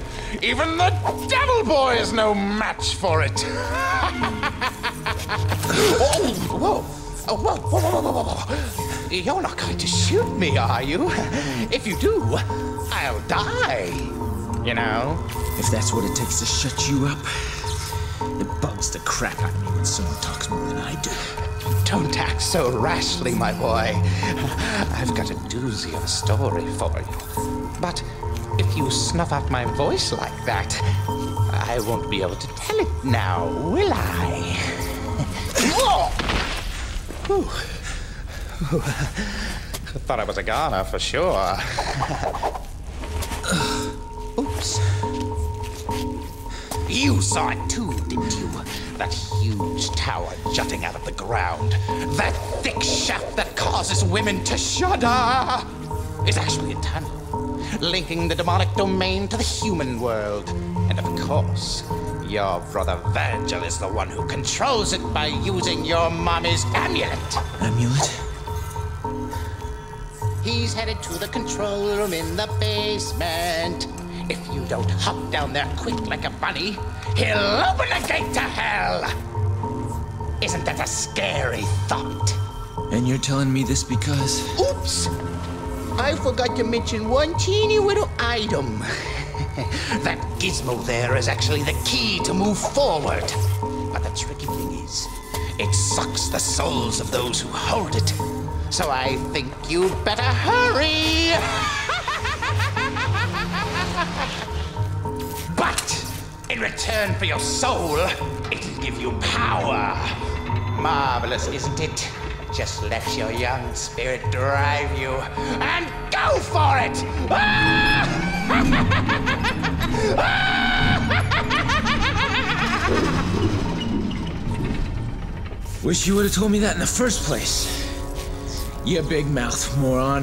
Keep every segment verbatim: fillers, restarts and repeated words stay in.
Even the Devil Boy is no match for it. Oh, whoa. Oh, whoa, whoa, whoa, whoa, whoa. You're not going to shoot me, are you? If you do, I'll die. You know? If that's what it takes to shut you up, it bugs the crap out of me when someone talks more than I do. Don't act so rashly, my boy. I've got a doozy of a story for you. But if you snuff out my voice like that, I won't be able to tell it now, will I? Whew. Whew. Thought I was a goner for sure. Oops. You saw it too, didn't you? That huge tower jutting out of the ground. That thick shaft that causes women to shudder. Is actually a tunnel, linking the demonic domain to the human world. And of course, your brother Virgil is the one who controls it by using your mommy's amulet. Amulet? He's headed to the control room in the basement. If you don't hop down there quick like a bunny, he'll open the gate to hell. Isn't that a scary thought? And you're telling me this because... Oops! I forgot to mention one teeny little item. That gizmo there is actually the key to move forward. But the tricky thing is, it sucks the souls of those who hold it. So I think you'd better hurry. But in return for your soul, it'll give you power. Marvelous, isn't it? Just let your young spirit drive you, and go for it! Wish you would have told me that in the first place. You big mouth moron.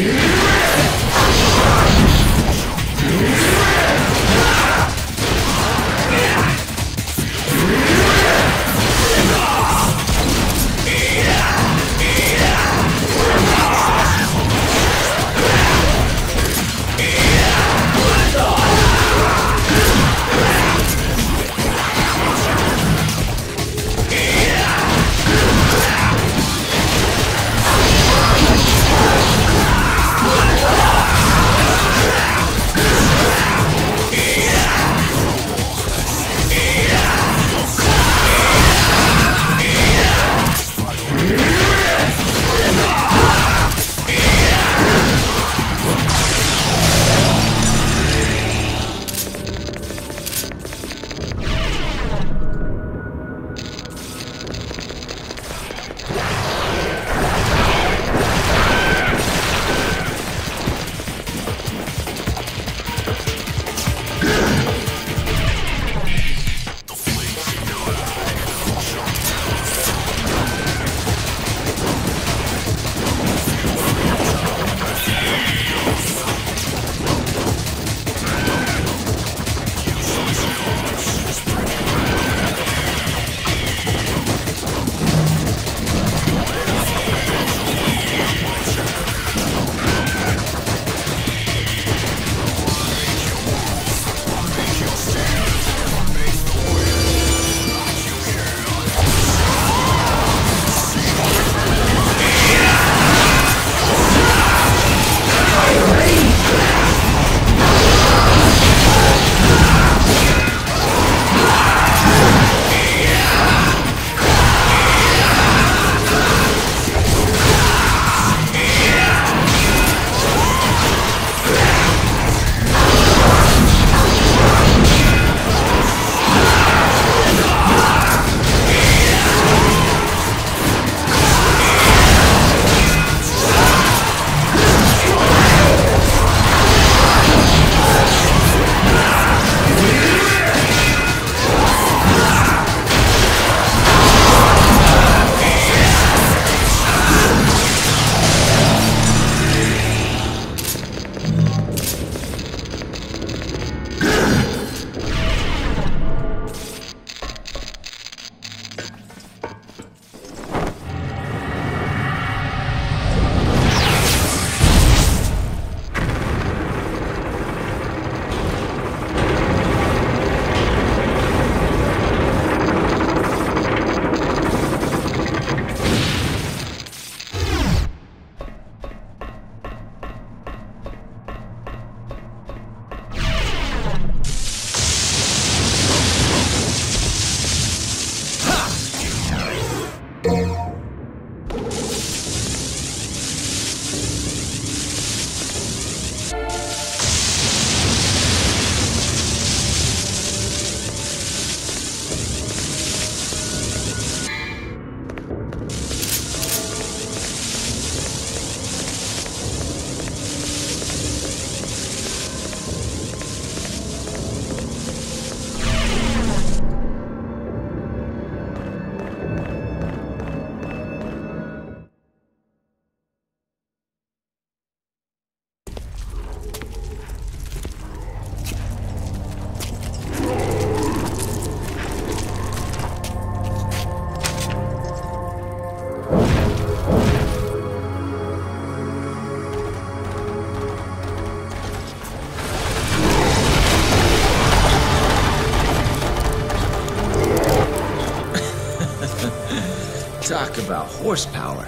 Talk about horsepower.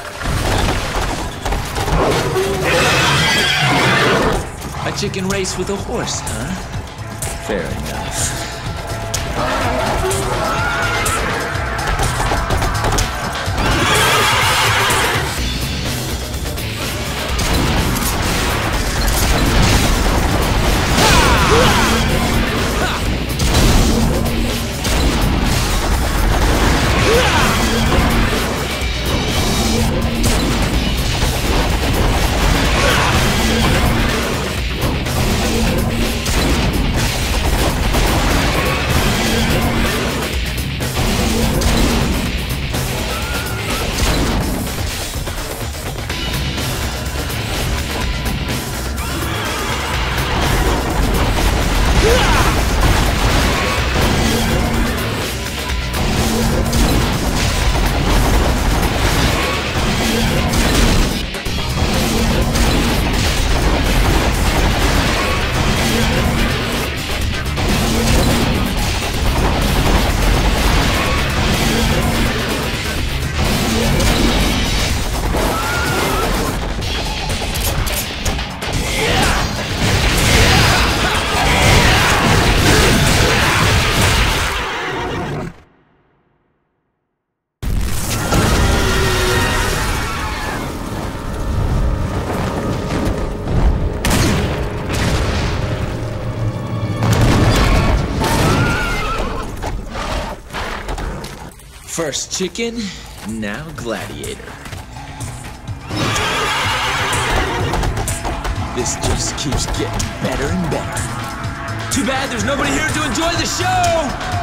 A chicken race with a horse, huh? Fair enough. Yeah. First chicken, now gladiator. This just keeps getting better and better. Too bad there's nobody here to enjoy the show!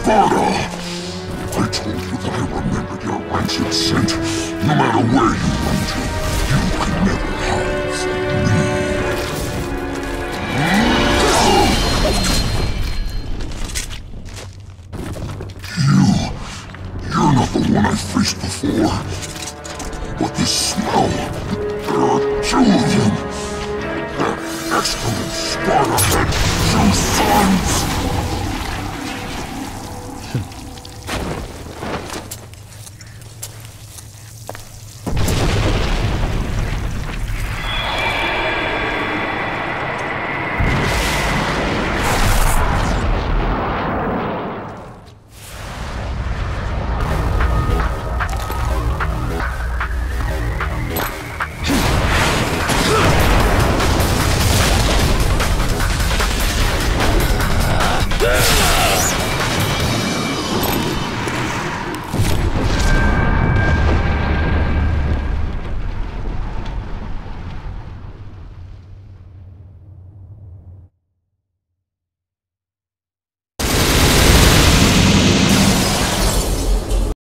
Sparta! I told you that I remembered your rancid scent. No matter where you run to, you could never hide from me. You... You're not the one I faced before. But this smell... There are two of them. That excellent Sparta had two sons!